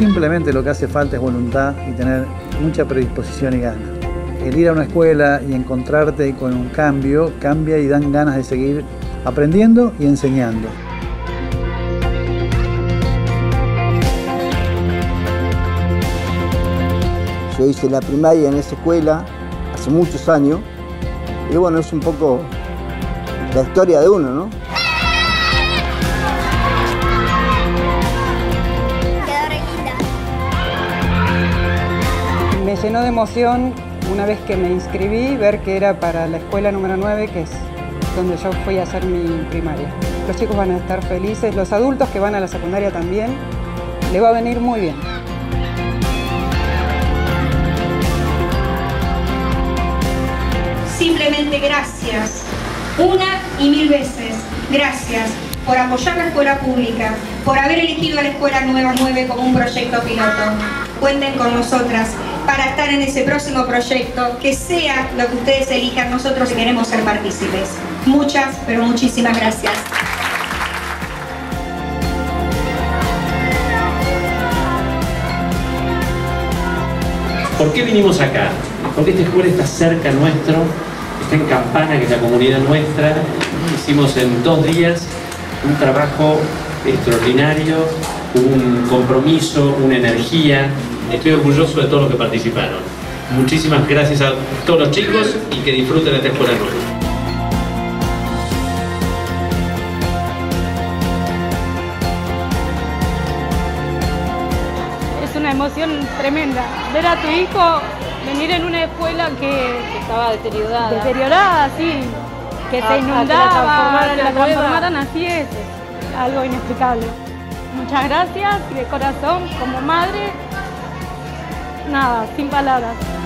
simplemente lo que hace falta es voluntad y tener mucha predisposición y ganas. El ir a una escuela y encontrarte con un cambio, cambia y dan ganas de seguir aprendiendo y enseñando. Yo hice la primaria en esa escuela hace muchos años y bueno, es un poco la historia de uno, ¿no? Me llenó de emoción una vez que me inscribí, ver que era para la escuela número 9, que es donde yo fui a hacer mi primaria. Los chicos van a estar felices, los adultos que van a la secundaria también, les va a venir muy bien. Simplemente gracias, una y mil veces, gracias por apoyar la escuela pública, por haber elegido a la Escuela Nueva 9 como un proyecto piloto. Cuenten con nosotras para estar en ese próximo proyecto, que sea lo que ustedes elijan, nosotros queremos ser partícipes. Muchas, pero muchísimas gracias. ¿Por qué vinimos acá? Porque esta escuela está cerca nuestro, está en Campana, que es la comunidad nuestra. Hicimos en 2 días un trabajo extraordinario, un compromiso, una energía. Estoy orgulloso de todos los que participaron. Muchísimas gracias a todos los chicos y que disfruten de esta escuela nueva. Es una emoción tremenda ver a tu hijo venir en una escuela que estaba deteriorada. Deteriorada, sí, que se inundaba, que la transformaran así, es algo inexplicable. Muchas gracias y de corazón, como madre, nada, sin palabras.